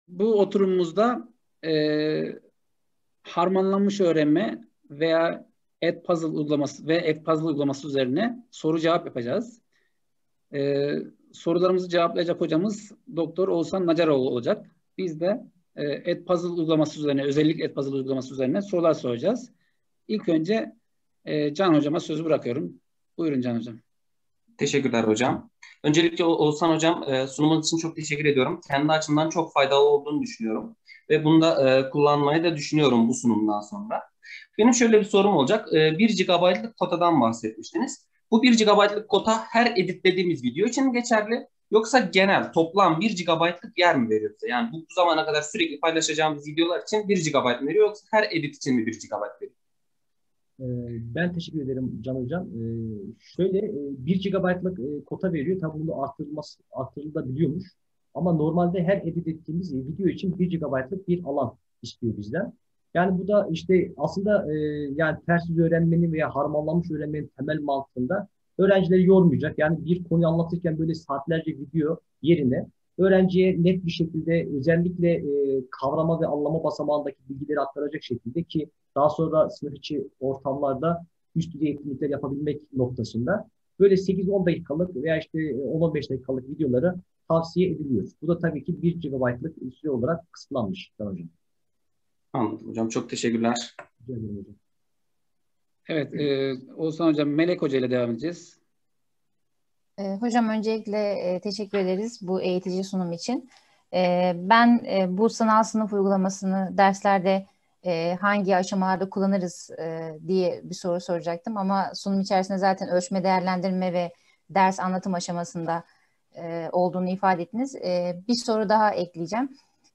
Bu oturumumuzda harmanlanmış öğrenme veya Edpuzzle uygulaması ve Edpuzzle uygulaması üzerine soru cevap yapacağız. Sorularımızı cevaplayacak hocamız Doktor Oğuzhan Nacaroğlu olacak. Biz de Edpuzzle uygulaması üzerine, özellikle Edpuzzle uygulaması üzerine sorular soracağız. İlk önce Can hocama sözü bırakıyorum. Buyurun Can hocam. Teşekkürler hocam. Öncelikle Oğuzhan hocam sunumunuz için çok teşekkür ediyorum. Kendi açımdan çok faydalı olduğunu düşünüyorum. Ve bunu da kullanmayı da düşünüyorum bu sunumdan sonra. Benim şöyle bir sorum olacak. 1 GB'lık kotadan bahsetmiştiniz. Bu 1 GB'lık kota her editlediğimiz video için mi geçerli? Yoksa genel toplam 1 GB'lık yer mi veriyor bize? Yani bu zamana kadar sürekli paylaşacağımız videolar için 1 GB mı veriyor yoksa her edit için mi 1 GB veriyor? Ben teşekkür ederim Can Hocam. Şöyle 1 GB'lık kota veriyor. Tabii bunu arttırılabiliyormuş. Ama normalde her edit ettiğimiz video için 1 GB'lık bir alan istiyor bizden. Yani bu da işte aslında yani ters yüz öğrenmenin veya harmanlanmış öğrenmenin temel mantığında öğrencileri yormayacak. Yani bir konuyu anlatırken böyle saatlerce video yerine öğrenciye net bir şekilde özellikle kavrama ve anlama basamağındaki bilgileri aktaracak şekilde ki daha sonra sınıf içi ortamlarda üst düzey etkinlikler yapabilmek noktasında böyle 8-10 dakikalık veya işte 10-15 dakikalık videoları tavsiye ediliyor. Bu da tabii ki 1 GB'lık süre olarak kısıtlanmış hocam. Anladım hocam. Çok teşekkürler. Rica ederim hocam. Evet, Oğuzhan hocam, Melek Hoca ile devam edeceğiz. Hocam öncelikle teşekkür ederiz bu eğitici sunum için. Ben bu sanal sınıf uygulamasını derslerde hangi aşamalarda kullanırız diye bir soru soracaktım. Ama sunum içerisinde zaten ölçme, değerlendirme ve ders anlatım aşamasında olduğunu ifade ettiniz. Bir soru daha ekleyeceğim.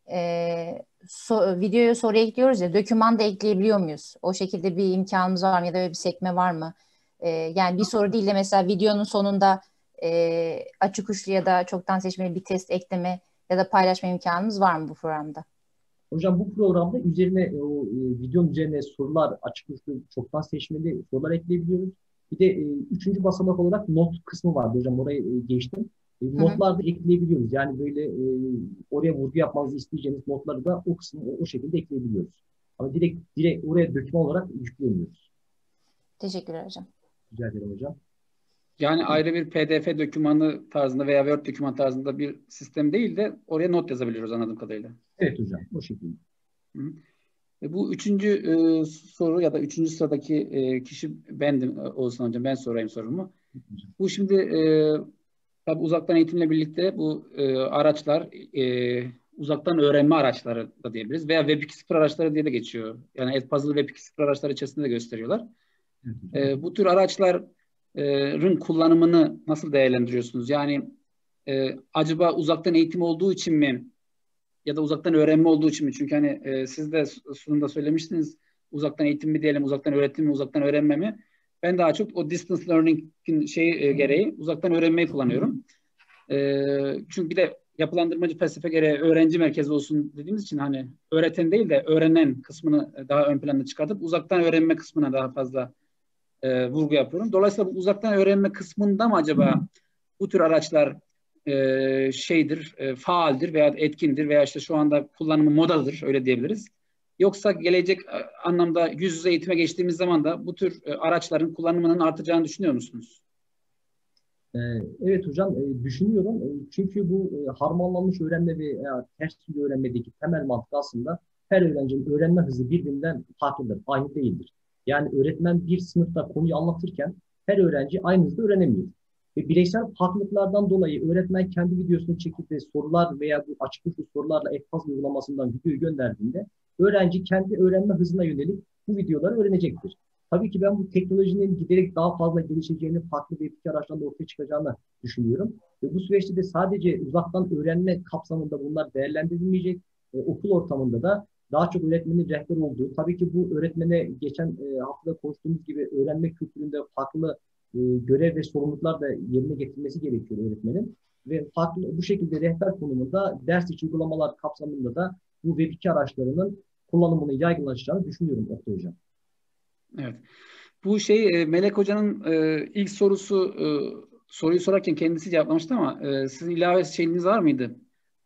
Videoya soru ekliyoruz ya, doküman da ekleyebiliyor muyuz? O şekilde bir imkanımız var mı ya da öyle bir sekme var mı? Yani bir soru değil de mesela videonun sonunda açık uçlu ya da çoktan seçmeli bir test ekleme ya da paylaşma imkanımız var mı bu programda? Hocam bu programda üzerine videonun üzerine sorular açık uçlu çoktan seçmeli sorular ekleyebiliyoruz. Bir de üçüncü basamak olarak not kısmı vardı hocam orayı geçtim. Notlar da ekleyebiliyoruz. Yani böyle oraya vurgu yapmanızı isteyeceğiniz notları da o kısmı o şekilde ekleyebiliyoruz. Ama direkt oraya doküman olarak yükleyemiyoruz. Teşekkürler hocam. Rica ederim hocam. Yani ayrı bir PDF dokümanı tarzında veya Word doküman tarzında bir sistem değil de oraya not yazabiliyoruz anladığım kadarıyla. Evet hocam, o şekilde. Bu üçüncü soru ya da üçüncü sıradaki kişi bendim Oğuzhan hocam. Ben sorayım sorumu. Bu şimdi tabii uzaktan eğitimle birlikte bu araçlar uzaktan öğrenme araçları da diyebiliriz veya Web 2.0 araçları diye de geçiyor. Yani Edpuzzle Web 2.0 araçları içerisinde de gösteriyorlar. Bu tür araçların kullanımını nasıl değerlendiriyorsunuz? Yani acaba uzaktan eğitim olduğu için mi ya da uzaktan öğrenme olduğu için mi? Çünkü hani siz de sunumda söylemiştiniz uzaktan eğitim mi diyelim, uzaktan öğretim mi, uzaktan öğrenme mi? Ben daha çok o distance learning'in gereği uzaktan öğrenmeyi kullanıyorum. Çünkü bir de yapılandırmacı felsefe gereği öğrenci merkezi olsun dediğimiz için hani öğreten değil de öğrenen kısmını daha ön planda çıkartıp uzaktan öğrenme kısmına daha fazla vurgu yapıyorum. Dolayısıyla bu uzaktan öğrenme kısmında mı acaba bu tür araçlar faaldir veya etkindir veya işte şu anda kullanımı modadır öyle diyebiliriz. Yoksa gelecek anlamda yüz yüze eğitime geçtiğimiz zaman da bu tür araçların kullanımının artacağını düşünüyor musunuz? Evet hocam düşünüyorum. Çünkü bu harmanlanmış öğrenme ve ters yüz öğrenmedeki temel mantık aslında her öğrencinin öğrenme hızı birbirinden farklıdır, aynı değildir. Yani öğretmen bir sınıfta konuyu anlatırken her öğrenci aynı hızda öğrenemiyor. Ve bireysel farklılıklardan dolayı öğretmen kendi videosunu çekip ve sorular veya bu açık uçlu sorularla Edpuzzle uygulamasından videoyu gönderdiğinde öğrenci kendi öğrenme hızına yönelik bu videoları öğrenecektir. Tabii ki ben bu teknolojinin giderek daha fazla gelişeceğini, farklı bir araçlarla ortaya çıkacağını düşünüyorum. Ve bu süreçte de sadece uzaktan öğrenme kapsamında bunlar değerlendirilmeyecek. Okul ortamında da daha çok öğretmenin rehber olduğu, tabii ki bu öğretmene geçen haftada konuştuğumuz gibi öğrenme kültüründe farklı görev ve sorumluluklar da yerine getirmesi gerekiyor öğretmenin. Ve farklı bu şekilde rehber konumunda ders içi uygulamalar kapsamında da bu Web2 araçlarının kullanımını yaygınlaşacağını düşünüyorum Oktay Hocam. Evet. Bu Melek Hoca'nın ilk soruyu sorarken kendisi cevaplamıştı ama sizin ilave şeyiniz var mıydı?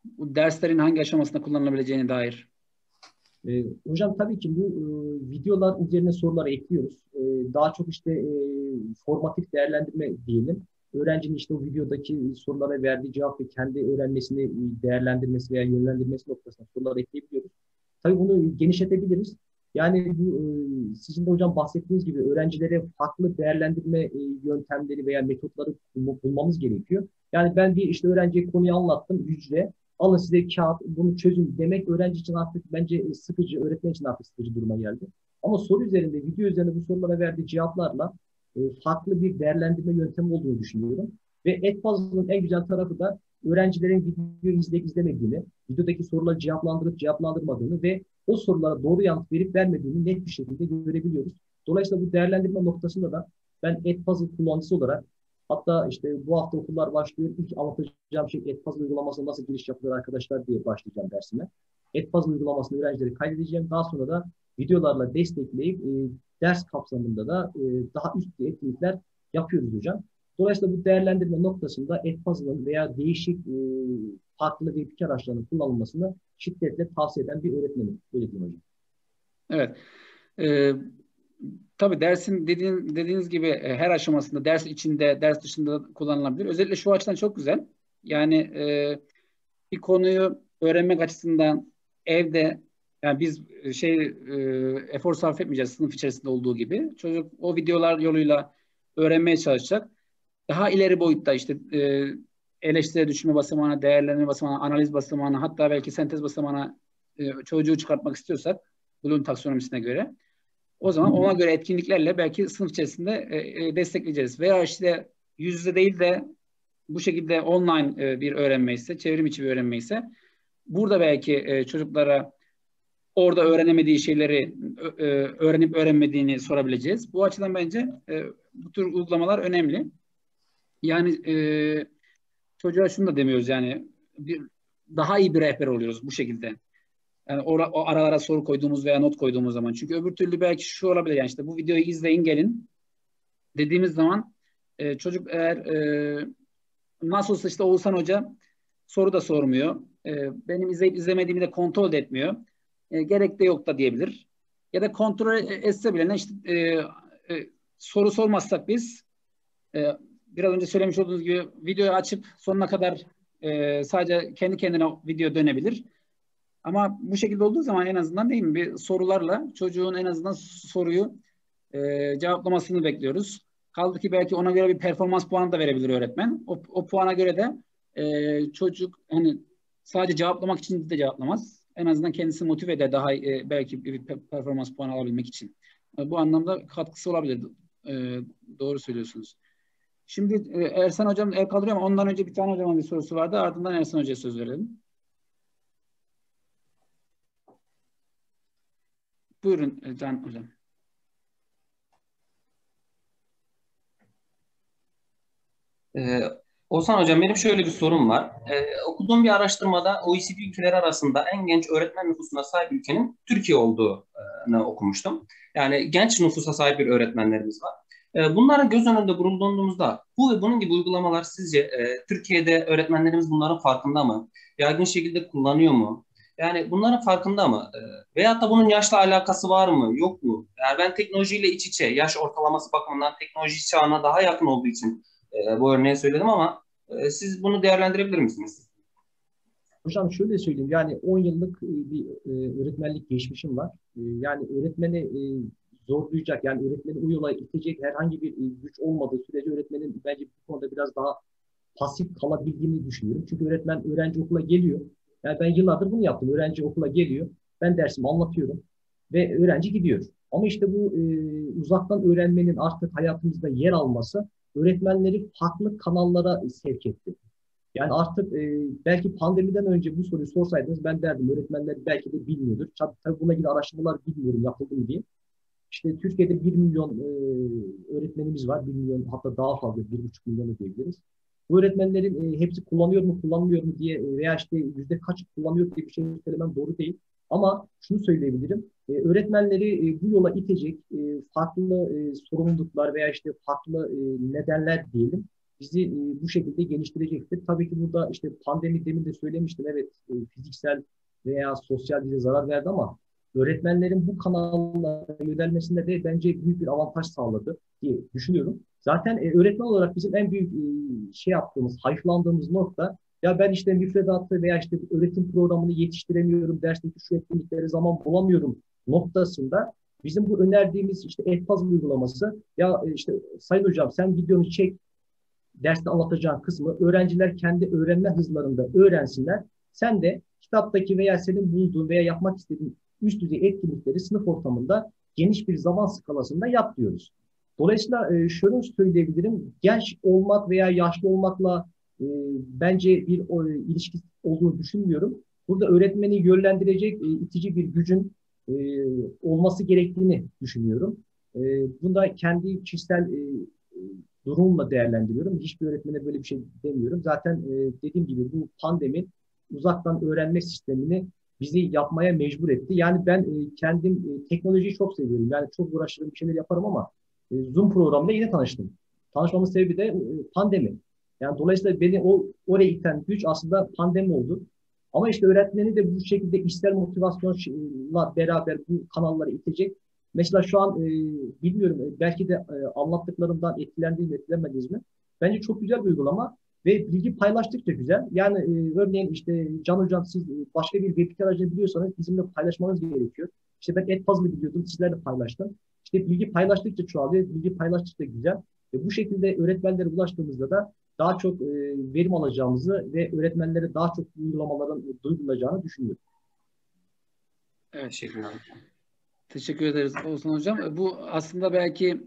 bu derslerin hangi aşamasında kullanılabileceğine dair? Hocam tabii ki bu videolar üzerine soruları ekliyoruz. Daha çok işte formatif değerlendirme diyelim. Öğrencinin işte o videodaki sorulara verdiği cevap ve kendi öğrenmesini değerlendirmesi veya yönlendirmesi noktasında sorular ekleyebiliyoruz. Tabii bunu genişletebiliriz. Yani bu sizin de hocam bahsettiğiniz gibi öğrencilere farklı değerlendirme yöntemleri veya metotları bulmamız gerekiyor. Yani ben bir işte öğrenciye konuyu anlattım yüzde. Alın size kağıt, bunu çözün demek öğrenci için artık bence sıkıcı, öğretmen için artık sıkıcı duruma geldi. Ama soru üzerinde, video üzerinde bu sorulara verdiği cevaplarla farklı bir değerlendirme yöntemi olduğunu düşünüyorum. Ve Edpuzzle'ın en güzel tarafı da öğrencilerin videoyu izleyip izlemediğini, videodaki soruları cevaplandırıp cevaplandırmadığını ve o sorulara doğru yanıt verip vermediğini net bir şekilde görebiliyoruz. Dolayısıyla bu değerlendirme noktasında da ben Edpuzzle kullanıcısı olarak hatta işte bu hafta okullar başlıyor. İlk anlatacağım şey Edpuzzle uygulamasına nasıl giriş yapılır arkadaşlar diye başlayacağım dersime. Edpuzzle uygulamasını öğrencileri kaydedeceğim. Daha sonra da videolarla destekleyip ders kapsamında da daha üst etkinlikler yapıyoruz hocam. Dolayısıyla bu değerlendirme noktasında Edpuzzle'ın veya değişik farklı web araçlarının kullanılmasını şiddetle tavsiye eden bir öğretmenim. Öyle diyeyim hocam. Evet. Tabii dersin dediğiniz gibi her aşamasında ders içinde, ders dışında kullanılabilir. Özellikle şu açıdan çok güzel. Yani bir konuyu öğrenmek açısından evde yani biz efor sarf etmeyeceğiz sınıf içerisinde olduğu gibi. Çocuk o videolar yoluyla öğrenmeye çalışacak. Daha ileri boyutta işte eleştiri düşünme basamağına, değerlendirme basamağına, analiz basamağına, hatta belki sentez basamağına çocuğu çıkartmak istiyorsak Bloom taksonomisine göre o zaman ona göre etkinliklerle belki sınıf içerisinde destekleyeceğiz. Veya işte yüz yüze değil de bu şekilde online bir öğrenme ise, çevrim içi bir öğrenme ise burada belki çocuklara orada öğrenemediği şeyleri öğrenip öğrenmediğini sorabileceğiz. Bu açıdan bence bu tür uygulamalar önemli. Yani çocuğa şunu da demiyoruz yani daha iyi bir rehber oluyoruz bu şekilde. Yani o aralara soru koyduğumuz veya not koyduğumuz zaman. Çünkü öbür türlü belki şu olabilir yani işte bu videoyu izleyin gelin dediğimiz zaman çocuk eğer nasıl olsa işte Oğuzhan Hoca soru da sormuyor. Benim izleyip izlemediğimi de kontrol de etmiyor. Gerek de yok da diyebilir. Ya da kontrol etse bile işte soru sormazsak biz biraz önce söylemiş olduğunuz gibi videoyu açıp sonuna kadar sadece kendi kendine video dönebilir. Ama bu şekilde olduğu zaman en azından değil mi? Bir sorularla çocuğun en azından soruyu cevaplamasını bekliyoruz. Kaldı ki belki ona göre bir performans puanı da verebilir öğretmen. O puana göre de çocuk hani sadece cevaplamak için de cevaplamaz. En azından kendisi motive eder daha belki bir performans puanı alabilmek için. Bu anlamda katkısı olabilir. Doğru söylüyorsunuz. Şimdi Ersan Hocam el kaldırıyor ama ondan önce bir tane hocamın bir sorusu vardı. Ardından Ersan Hoca'ya söz verelim. Buyurun Can Hocam. Oğuzhan Hocam benim şöyle bir sorum var. Okuduğum bir araştırmada OECD ülkeleri arasında en genç öğretmen nüfusuna sahip ülkenin Türkiye olduğunu okumuştum. Yani genç nüfusa sahip bir öğretmenlerimiz var. Bunların göz önünde bulundurduğumuzda bu ve bunun gibi uygulamalar sizce Türkiye'de öğretmenlerimiz bunların farkında mı? Yaygın şekilde kullanıyor mu? Yani bunların farkında mı? Veyahut da bunun yaşla alakası var mı? Yok mu? Yani ben teknolojiyle iç içe, yaş ortalaması bakımından teknoloji çağına daha yakın olduğu için bu örneği söyledim ama siz bunu değerlendirebilir misiniz? Hocam şöyle söyleyeyim yani 10 yıllık bir öğretmenlik geçmişim var. Yani öğretmeni zorlayacak yani öğretmeni o yola itecek herhangi bir güç olmadığı sürece öğretmenin bence bu konuda biraz daha pasif kalabildiğini düşünüyorum. Çünkü öğrenci okula geliyor. Yani ben yıllardır bunu yaptım. Öğrenci okula geliyor. Ben dersimi anlatıyorum ve öğrenci gidiyor. Ama işte bu uzaktan öğrenmenin artık hayatımızda yer alması öğretmenleri farklı kanallara sevk etti. Yani artık belki pandemiden önce bu soruyu sorsaydınız ben derdim öğretmenler belki de bilmiyordur. Tabii buna ilgili araştırmalar bilmiyorum yapıldı mı diye. İşte Türkiye'de 1 milyon öğretmenimiz var. 1 milyon hatta daha fazla 1,5 milyonu diyebiliriz. Bu öğretmenlerin hepsi kullanıyor mu kullanmıyor mu diye veya işte yüzde kaç kullanıyor diye bir şey söylemem doğru değil. Ama şunu söyleyebilirim. Öğretmenleri bu yola itecek farklı sorumluluklar veya işte farklı nedenler diyelim. bizi bu şekilde geliştirecektir. Tabii ki burada işte pandemi demin de söylemiştim. Evet, fiziksel veya sosyal bize zarar verdi ama öğretmenlerin bu kanallara yönelmesinde de bence büyük bir avantaj sağladı diye düşünüyorum. Zaten öğretmen olarak bizim en büyük şey yaptığımız, hayıflandığımız nokta, ya ben işte müfredatı veya işte öğretim programını yetiştiremiyorum, dersteki şu etkinliklere zaman bulamıyorum noktasında bizim bu önerdiğimiz işte Edpuzzle uygulaması, ya işte sayın hocam sen videonu çek, derste anlatacağın kısmı öğrenciler kendi öğrenme hızlarında öğrensinler. Sen de kitaptaki veya senin bulduğun veya yapmak istediğin üst düzey etkinlikleri sınıf ortamında geniş bir zaman skalasında yap diyoruz. Dolayısıyla şunu söyleyebilirim. Genç olmak veya yaşlı olmakla bence bir ilişki olduğunu düşünmüyorum. Burada öğretmeni yönlendirecek itici bir gücün olması gerektiğini düşünüyorum. Bunda kendi kişisel durumla değerlendiriyorum. Hiçbir öğretmene böyle bir şey demiyorum. Zaten dediğim gibi bu pandemi uzaktan öğrenme sistemini bizi yapmaya mecbur etti. Yani ben kendim teknolojiyi çok seviyorum. Yani çok uğraşırım, bir şeyler yaparım ama Zoom programıyla yine tanıştım. Tanışmamın sebebi de pandemi. Yani dolayısıyla beni oraya iten güç aslında pandemi oldu. Ama işte öğretmeni de bu şekilde içsel motivasyonla beraber bu kanallara itecek. Mesela şu an bilmiyorum, belki de anlattıklarımdan etkilendiğiniz mi etkilenmediniz mi? Bence çok güzel bir uygulama ve bilgi paylaştıkça güzel. Yani örneğin işte Can Hocam, siz başka bir web aracını biliyorsanız bizimle paylaşmanız gerekiyor. İşte ben Edpuzzle'ı biliyordum, sizlerle paylaştım. İşte bilgi paylaştıkça çoğalıyor, bilgi paylaştıkça güzel. Ve bu şekilde öğretmenlere ulaştığımızda da daha çok verim alacağımızı ve öğretmenlere daha çok uygulamaların duyulacağını düşünüyorum. Evet, teşekkürler. Teşekkür ederiz Oğuzhan Hocam. Bu aslında belki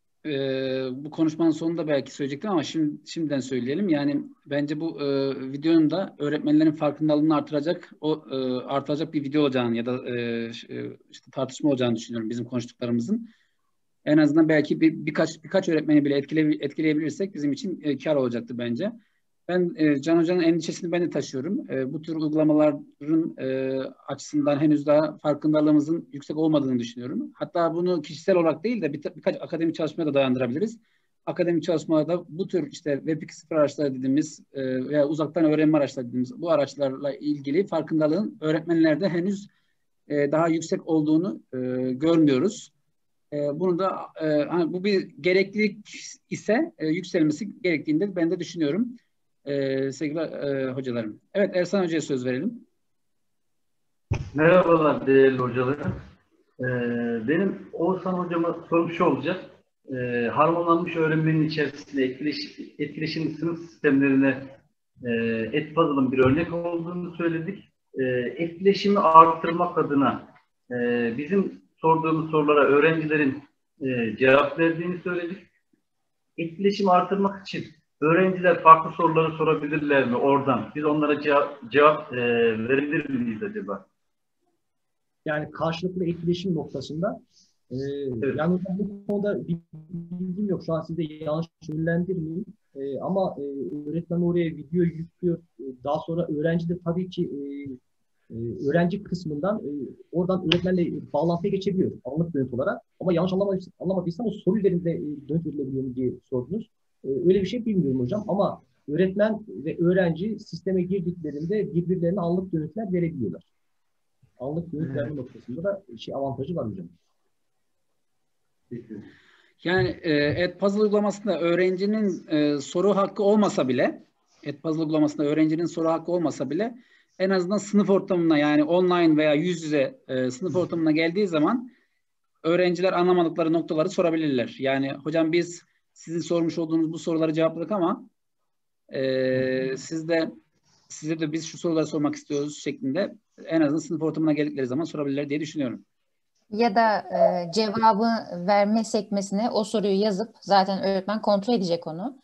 bu konuşmanın sonunda belki söyleyecektim ama şimdiden söyleyelim. Yani bence bu videonun da öğretmenlerin farkındalığını artıracak bir video olacağını ya da işte tartışma olacağını düşünüyorum bizim konuştuklarımızın. En azından belki birkaç öğretmeni bile etkileyebilirsek bizim için kar olacaktır bence. Ben Can Hoca'nın endişesini ben de taşıyorum. Bu tür uygulamaların açısından henüz daha farkındalığımızın yüksek olmadığını düşünüyorum. Hatta bunu kişisel olarak değil de birkaç akademik çalışmaya da dayandırabiliriz. Akademik çalışmalarda bu tür işte Web 2.0 araçları dediğimiz veya uzaktan öğrenme araçları dediğimiz bu araçlarla ilgili farkındalığın öğretmenlerde henüz daha yüksek olduğunu görmüyoruz. Bunu da hani bu bir gereklilik ise yükselmesi gerektiğini ben de düşünüyorum. Sevgili hocalarım. Evet, Ersan Hoca'ya söz verelim. Merhabalar değerli hocalarım. Benim Oğuzhan Hocama sorum şu olacak. Harmanlanmış öğrenmenin içerisinde etkileşim sınıf sistemlerine Edpuzzle'ın bir örnek olduğunu söyledik. Etkileşimi arttırmak adına bizim sorduğumuz sorulara öğrencilerin cevap verdiğini söyledik. Etkileşimi artırmak için öğrenciler farklı soruları sorabilirler mi oradan? Biz onlara cevap verebilir miyiz acaba? Yani karşılıklı etkileşim noktasında evet. Yani bu konuda bir bilgim yok. Şu an size yanlış yönlendirmeyeyim. Ama öğretmen oraya video yüklüyor. Daha sonra öğrenci de tabii ki öğrenci kısmından oradan öğretmenle bağlantıya geçebiliyor anlık dönüt olarak. Ama yanlış anlamadıysam o soru üzerinde dönüt verilebiliyor mu diye sordunuz. Öyle bir şey bilmiyorum hocam ama öğretmen ve öğrenci sisteme girdiklerinde birbirlerine anlık dönütler verebiliyorlar. Anlık dönüt verme noktasında da avantajı var hocam. Yani Edpuzzle uygulamasında öğrencinin soru hakkı olmasa bile en azından sınıf ortamına, yani online veya yüz yüze sınıf ortamına geldiği zaman öğrenciler anlamadıkları noktaları sorabilirler. Yani hocam biz sizin sormuş olduğunuz bu soruları cevapladık ama size de biz şu soruları sormak istiyoruz şeklinde en azından sınıf ortamına geldikleri zaman sorabilirler diye düşünüyorum. Ya da cevabı verme sekmesine o soruyu yazıp zaten öğretmen kontrol edecek onu.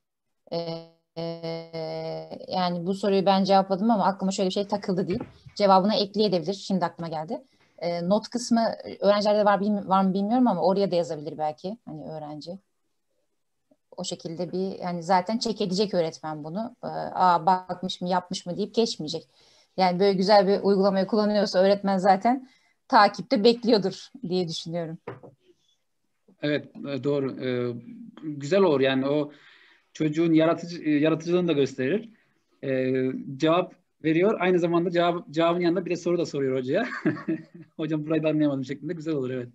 Yani bu soruyu ben cevapladım ama aklıma şöyle bir şey takıldı değil. Cevabına ekleyebilir. Şimdi aklıma geldi. Not kısmı öğrencilerde var mı bilmiyorum ama oraya da yazabilir belki hani öğrenci. O şekilde bir hani zaten check edecek öğretmen bunu. Bakmış mı yapmış mı deyip geçmeyecek. Yani böyle güzel bir uygulamayı kullanıyorsa öğretmen zaten takipte bekliyordur diye düşünüyorum. Evet, doğru. Güzel olur yani o çocuğun yaratıcılığını da gösterir. Cevap veriyor. Aynı zamanda cevabın yanında bir de soru da soruyor hocaya. Hocam burayı da anlayamadım şeklinde. Güzel olur, evet.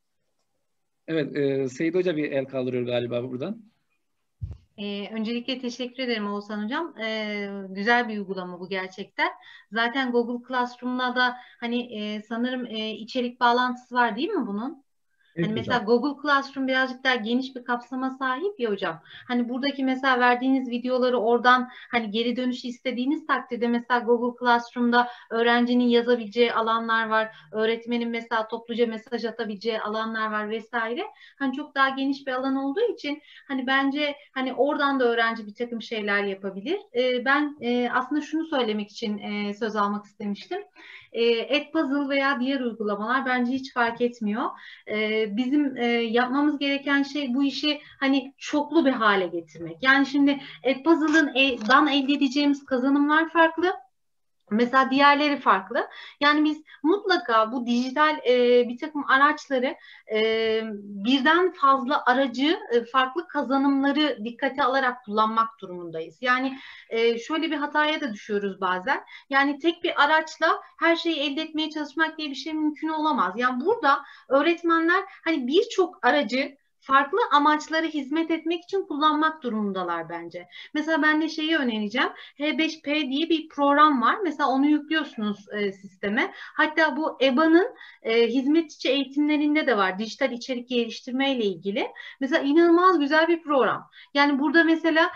Evet, Seyit Hoca bir el kaldırıyor galiba buradan. Öncelikle teşekkür ederim Oğuzhan Hocam. Güzel bir uygulama bu gerçekten. Zaten Google Classroom'la da hani sanırım içerik bağlantısı var değil mi bunun? Evet Hani mesela hocam. Google Classroom birazcık daha geniş bir kapsama sahip ya hocam. Hani buradaki mesela verdiğiniz videoları oradan hani geri dönüş istediğiniz takdirde mesela Google Classroom'da öğrencinin yazabileceği alanlar var. Öğretmenin mesela topluca mesaj atabileceği alanlar var vesaire. Hani çok daha geniş bir alan olduğu için hani bence hani oradan da öğrenci bir takım şeyler yapabilir. Ben aslında şunu söylemek için söz almak istemiştim. Edpuzzle veya diğer uygulamalar bence hiç fark etmiyor. Bizim yapmamız gereken şey bu işi hani çoklu bir hale getirmek. Yani şimdi Edpuzzle'dan elde edeceğimiz kazanımlar farklı. Mesela diğerleri farklı. Yani biz mutlaka bu dijital bir takım araçları birden fazla aracı farklı kazanımları dikkate alarak kullanmak durumundayız. Yani şöyle bir hataya da düşüyoruz bazen. Yani tek bir araçla her şeyi elde etmeye çalışmak diye bir şey mümkün olamaz. Yani burada öğretmenler hani birçok aracı farklı amaçlara hizmet etmek için kullanmak durumundalar bence. Mesela ben de şeyi önereceğim. H5P diye bir program var. Mesela onu yüklüyorsunuz sisteme. Hatta bu EBA'nın hizmet içi eğitimlerinde de var. Dijital içerik geliştirme ile ilgili. Mesela inanılmaz güzel bir program. Yani burada mesela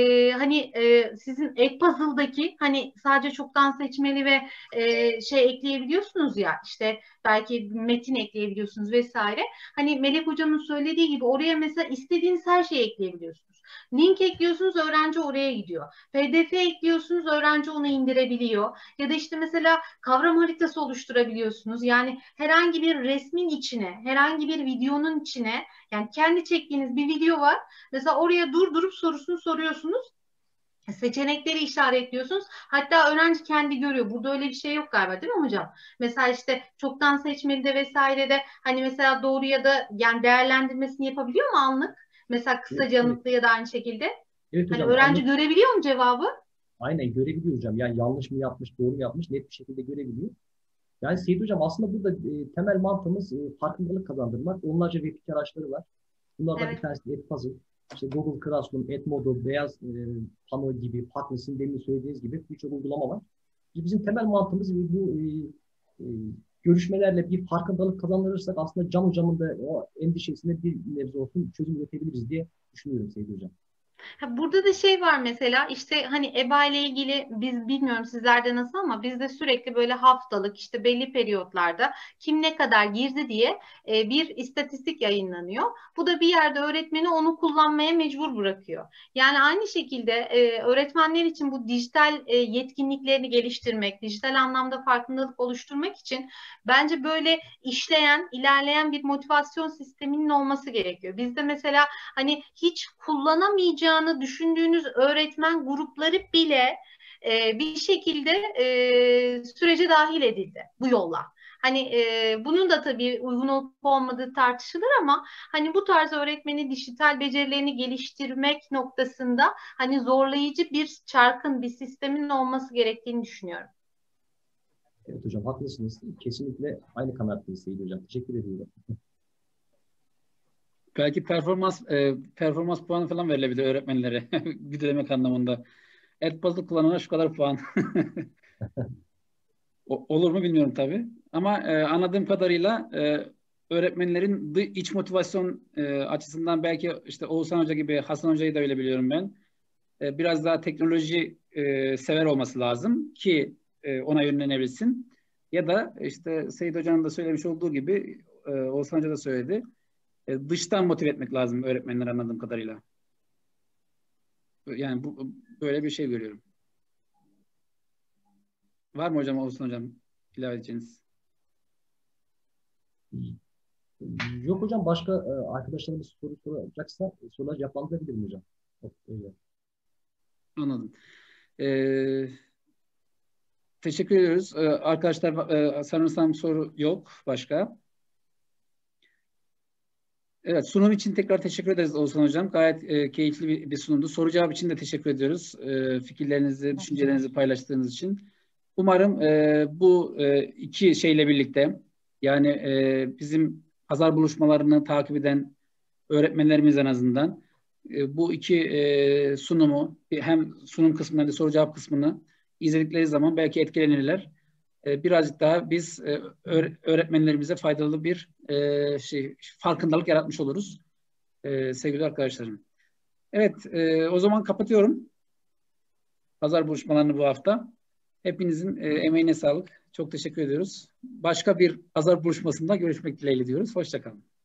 sizin Edpuzzle'daki hani sadece çoktan seçmeli ve şey ekleyebiliyorsunuz ya işte belki metin ekleyebiliyorsunuz vesaire. Hani Melek Hocam'ın söylediği gibi oraya mesela istediğiniz her şeyi ekleyebiliyorsunuz. Link ekliyorsunuz, öğrenci oraya gidiyor. PDF ekliyorsunuz, öğrenci onu indirebiliyor. Ya da işte mesela kavram haritası oluşturabiliyorsunuz. Yani herhangi bir resmin içine, herhangi bir videonun içine, yani kendi çektiğiniz bir video var. Mesela oraya durdurup sorusunu soruyorsunuz. Seçenekleri işaretliyorsunuz. Hatta öğrenci kendi görüyor. Burada öyle bir şey yok galiba değil mi hocam? Mesela işte çoktan seçmeli de vesaire de hani mesela doğru ya da yani değerlendirmesini yapabiliyor mu anlık? Mesela Evet, kısaca evet. yanıtlı ya da aynı şekilde. Evet Hani hocam. öğrenci görebiliyor mu cevabı? Aynen görebiliyor hocam. Yani yanlış mı yapmış, doğru mu yapmış net bir şekilde görebiliyor. Yani Seyit Hocam aslında burada temel mantığımız farkındalık kazandırmak. Onlarca web araçları var. Bunlardan bir Evet. tanesi de Edpuzzle. İşte Google Classroom, Edmodo, Beyaz Pano gibi, Padmes'in demin söylediğiniz gibi birçok uygulama var. Bizim temel mantığımız bu e, görüşmelerle bir farkındalık kazandırırsak aslında Can Hocam'ın da o endişesine bir nebze olsun çözüm üretebiliriz diye düşünüyorum Seyit Hocam. Burada da şey var mesela işte hani EBA ile ilgili biz bilmiyorum sizlerde nasıl ama bizde sürekli böyle haftalık işte belli periyotlarda kim ne kadar girdi diye bir istatistik yayınlanıyor. Bu da bir yerde öğretmeni onu kullanmaya mecbur bırakıyor. Yani aynı şekilde öğretmenler için bu dijital yetkinliklerini geliştirmek, dijital anlamda farkındalık oluşturmak için bence böyle işleyen, ilerleyen bir motivasyon sisteminin olması gerekiyor. Bizde mesela hani hiç kullanamayacağını düşündüğünüz öğretmen grupları bile bir şekilde sürece dahil edildi bu yolla. Hani bunun da tabii uygun olup olmadığı tartışılır ama hani bu tarz öğretmenin dijital becerilerini geliştirmek noktasında hani zorlayıcı bir çarkın, bir sistemin olması gerektiğini düşünüyorum. Evet hocam haklısınız. Kesinlikle aynı kanaattayız Seyit Hocam. Teşekkür ediyorum. Belki performans puanı falan verilebilir öğretmenlere güdülemek anlamında. Edpuzzle kullanana şu kadar puan. Olur mu bilmiyorum tabii. Ama anladığım kadarıyla öğretmenlerin iç motivasyon açısından belki işte Oğuzhan Hoca gibi, Hasan Hoca'yı da öyle biliyorum ben. Biraz daha teknoloji sever olması lazım ki ona yönlenebilsin. Ya da işte Seyit Hoca'nın da söylemiş olduğu gibi Oğuzhan Hoca da söyledi. Dıştan motive etmek lazım öğretmenler anladığım kadarıyla. Yani böyle bir şey görüyorum. Var mı hocam, Oğuzhan Hocam ilave edeceğiniz? Yok hocam başka arkadaşlarımız soru soracaksa sorular cevaplandırabilirim hocam. Evet. Anladım. Teşekkür ediyoruz. Arkadaşlar sanırsam soru yok başka. Evet, sunum için tekrar teşekkür ederiz Oğuzhan Hocam. Gayet keyifli bir sunumdu. Soru cevap için de teşekkür ediyoruz. Fikirlerinizi, düşüncelerinizi paylaştığınız için. Umarım bu iki şeyle birlikte, yani bizim pazar buluşmalarını takip eden öğretmenlerimiz en azından bu iki sunumu, hem sunum kısmını hem de soru cevap kısmını izledikleri zaman belki etkilenirler. Birazcık daha biz öğretmenlerimize faydalı bir farkındalık yaratmış oluruz sevgili arkadaşlarım. Evet, o zaman kapatıyorum pazar buluşmalarını bu hafta. Hepinizin emeğine sağlık. Çok teşekkür ediyoruz. Başka bir pazar buluşmasında görüşmek dileğiyle diyoruz. Hoşça kalın.